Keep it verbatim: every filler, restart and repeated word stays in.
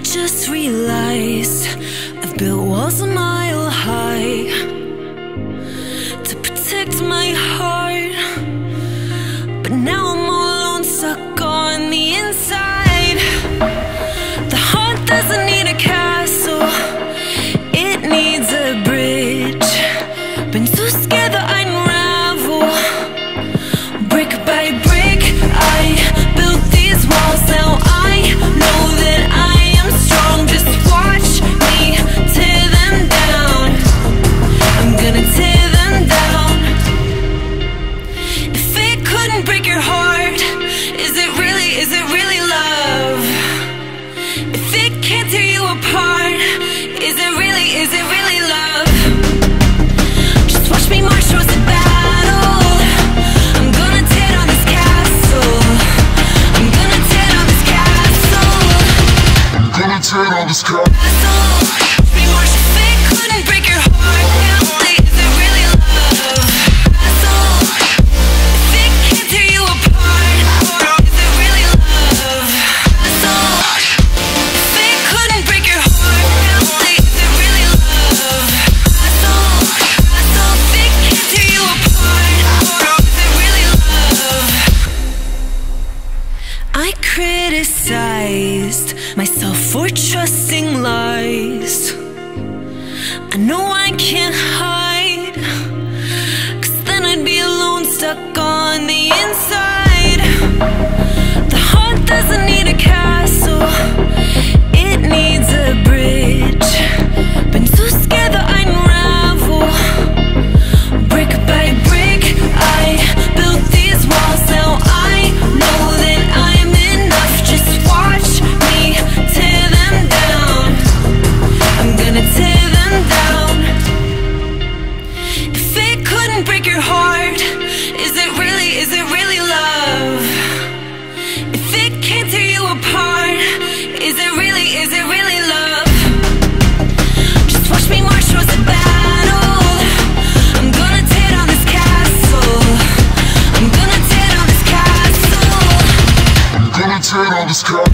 just realized I've built walls a mile high to protect my heart, but now I'm all alone, stuck on the inside. The heart doesn't need a castle, it needs a bridge. Been too scared that I'd unravel. Brick by brick, I built these walls. Now I know that I am strong. Just watch me tear them down. I'm gonna tear them down. If it couldn't break your heart, is it really, is it really love? If it can't tear you apart, is it really, is it really love? Just watch me march towards the battle. I'm gonna tear down this castle. I'm gonna tear down this castle. I'm gonna tear down this castle. Watch me march. If it couldn't break your heart, is it really love? Castle. If it can't tear you apart, is it really love? Castle. If it couldn't break your heart, is it really love? Castle. Castle. If it can't tear you apart, is it really love? I criticized myself for trusting lies. I know I can't hide, 'cause then I'd be alone, stuck on the inside. The heart doesn't need a castle, it needs a bridge. Been too scared that I'd unravel. Brick by brick, I built these walls. Now I know that I'm enough. Just watch me tear them down. I'm gonna tear them down. If it couldn't break your heart, is it really, is it really love? If it can't tear you apart, is it really, is it really love? Just watch me march towards the battle. I'm gonna tear down this castle. I'm gonna tear down this castle. I'm gonna tear down this castle.